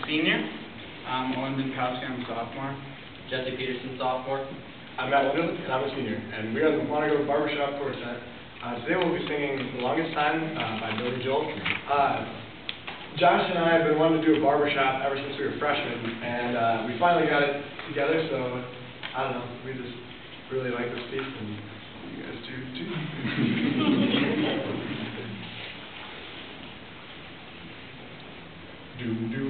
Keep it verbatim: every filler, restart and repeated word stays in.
senior. I'm Owen Benkowski, I'm a sophomore. Jesse Peterson, sophomore. I'm Matt Wunderlich, and I'm a senior. And we are the Mukwonago Barbershop quartet. Uh, today we'll be singing The Longest Time uh, by Billy Joel. Uh, Josh and I have been wanting to do a barbershop ever since we were freshmen, and uh, we finally got it together, so I don't know, we just really like this piece, and you guys do too. do do